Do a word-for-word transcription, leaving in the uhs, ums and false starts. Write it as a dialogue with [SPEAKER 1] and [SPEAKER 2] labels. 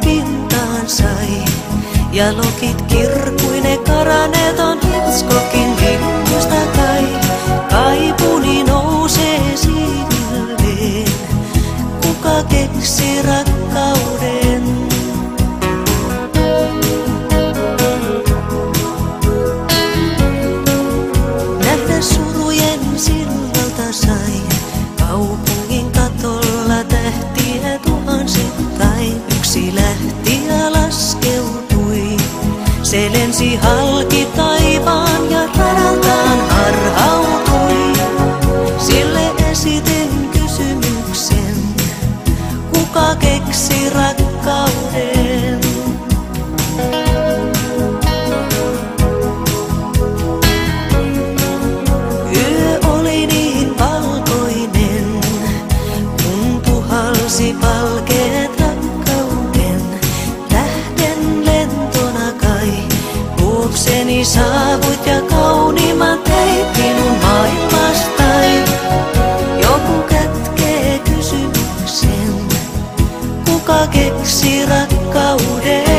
[SPEAKER 1] pintaan sai. Ja lokit kirkuine karaneet on Hitchcockin linnusta kai. Kaipuni nousee siivilleen, kuka keksi rakkauden? Nähdä surujen sillalta sai, kaupungin katolla tähtiä tuhansittain. Yksi lähti ja laskeutui, se lensi halki taivaan ja radaltaan harhautui. Sille esitin kysymyksen, kuka keksi rakkauden? Yö oli niin valkoinen, kun puhalsi valkeet rakkauden. Tähden lentona kai luokseni saavut ja kauniimman teit minun maailmastai. Joku kätkee kysymyksen, kuka keksi rakkauden?